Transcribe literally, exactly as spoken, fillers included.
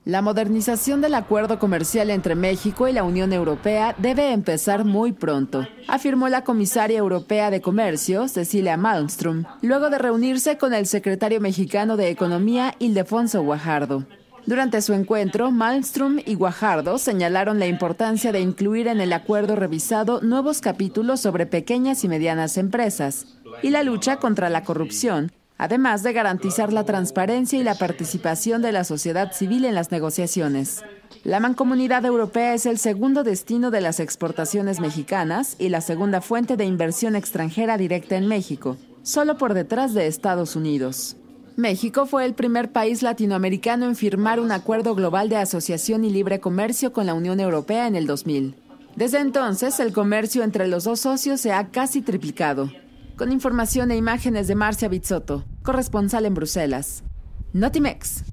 La modernización del acuerdo comercial entre México y la Unión Europea debe empezar muy pronto, afirmó la comisaria europea de Comercio, Cecilia Malmström, luego de reunirse con el secretario mexicano de Economía, Ildefonso Guajardo. Durante su encuentro, Malmström y Guajardo señalaron la importancia de incluir en el acuerdo revisado nuevos capítulos sobre pequeñas y medianas empresas y la lucha contra la corrupción, además de garantizar la transparencia y la participación de la sociedad civil en las negociaciones. La Mancomunidad Europea es el segundo destino de las exportaciones mexicanas y la segunda fuente de inversión extranjera directa en México, solo por detrás de Estados Unidos. México fue el primer país latinoamericano en firmar un acuerdo global de asociación y libre comercio con la Unión Europea en el dos mil. Desde entonces, el comercio entre los dos socios se ha casi triplicado. Con información e imágenes de Marcia Bizzotto, corresponsal en Bruselas. Notimex.